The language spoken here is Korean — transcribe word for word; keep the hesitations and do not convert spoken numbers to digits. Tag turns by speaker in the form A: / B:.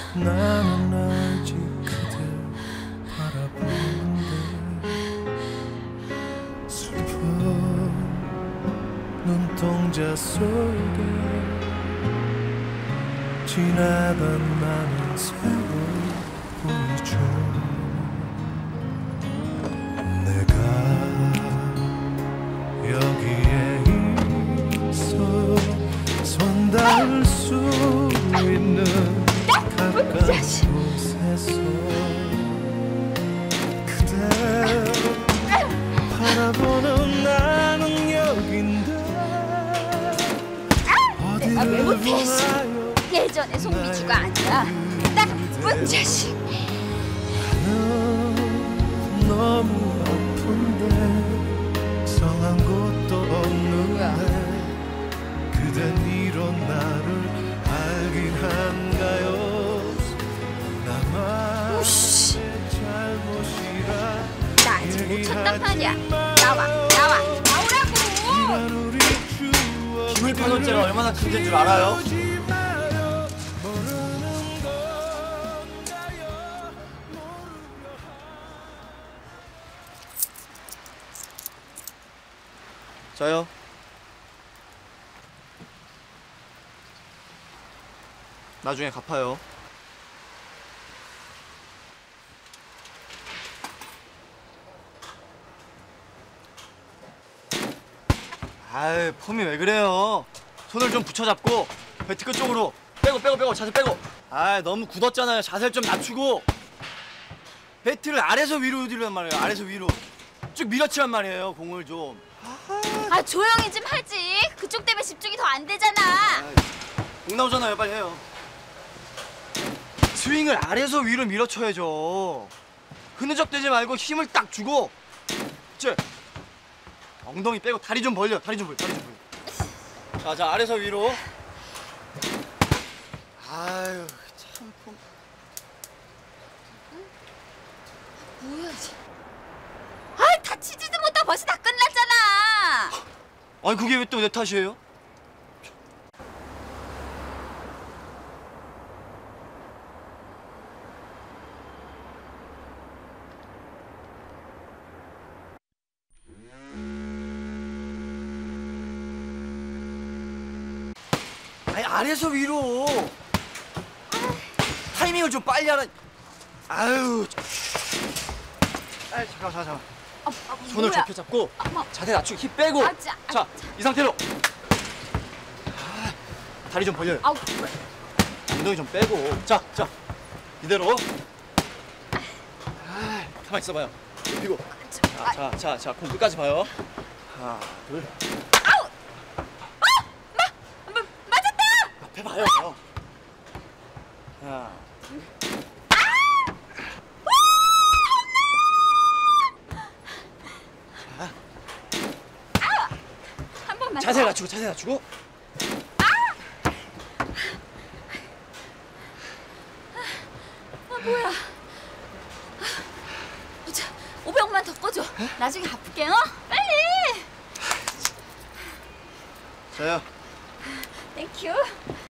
A: 나는 아직 그댈 바라보는데 슬픈 눈동자 속에 지나간 많은 세월 보이죠. 내가 여기에 있어 손 닿을 수 있는 가까운 곳에서 그대 바라보는 나는 여긴데 어디를 보나요?
B: 예전에 송미주가 아니라 나쁜 자식.
A: 나는 너무 아픈데 성한 곳도 없는데 그댄 이런 나를 알긴 한가요? 나만의 잘못이라
B: 나 아직 못 쳤단 말이야. 나와, 나와, 나오라고.
C: 기물판 원죄가 얼마나 큰 죄인 줄 알아요? 저요. 나중에 갚아요. 아유, 폼이 왜 그래요? 손을 좀 붙여잡고 배트끝 쪽으로 빼고 빼고 빼고 자세 빼고. 아, 너무 굳었잖아요. 자세를 좀 낮추고 배트를 아래서 위로 들란 말이에요. 아래서 위로 쭉 밀어치란 말이에요. 공을 좀.
B: 아, 조용히 좀 하지. 그쪽 때문에 집중이 더 안 되잖아.
C: 아, 공 나오잖아요. 빨리 해요. 스윙을 아래서 위로 밀어쳐야죠. 흐느적대지 말고 힘을 딱 주고. 쟤 엉덩이 빼고 다리 좀 벌려. 다리 좀 벌려. 다리 좀 벌려. 자, 자, 아래서 위로. 아유, 참 폼.
B: 뭐야, 쟤. 아이, 다 치지도 못하고 벌써 다 끝났잖아.
C: 아니, 그게 왜 또 내 탓이에요? 아니, 아래서 위로. 타이밍을 좀 빨리 하라. 아유. 아이, 잠깐, 잠깐, 잠깐.
B: 아, 아,
C: 손을
B: 뭐야.
C: 좁혀 잡고
B: 아, 뭐.
C: 자세 낮추고 힘 빼고.
B: 아, 자, 아,
C: 자,
B: 자.
C: 이 상태로. 아, 다리 좀 벌려요.
B: 아우,
C: 엉덩이 좀 빼고. 자, 자, 이대로. 아, 가만 있어봐요. 눕히고. 자, 자, 자, 자, 공 끝까지 봐요. 하나, 둘.
B: 아우! 아! 마, 마, 맞았다!
C: 앞에 봐요. 하나, 둘.
B: 한 번만
C: 자세
B: 더.
C: 낮추고, 자세 낮추고.
B: 아, 뭐야. 아, 자, 오백원만 더 꺼줘. 나중에 갚을게, 어? 빨리!
C: 저요.
B: 땡큐.